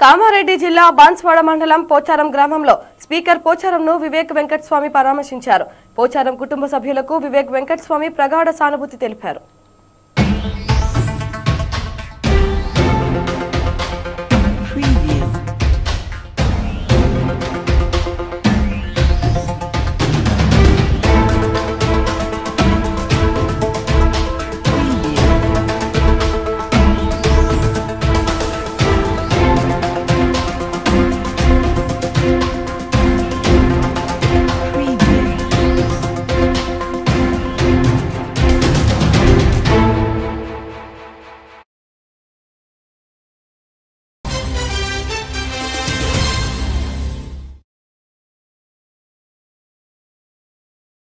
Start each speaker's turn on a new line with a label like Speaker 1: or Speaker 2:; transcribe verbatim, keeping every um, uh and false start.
Speaker 1: కామారెడ్డి జిల్లా బాన్స్వాడ మండలం పోచారం గ్రామంలో స్పీకర్ పోచారంను వివేక్ వెంకటస్వామి పరామర్శించారు. పోచారం కుటుంబ సభ్యులకు వివేక్ వెంకటస్వామి ప్రగాఢ సానుభూతి తెలిపారు.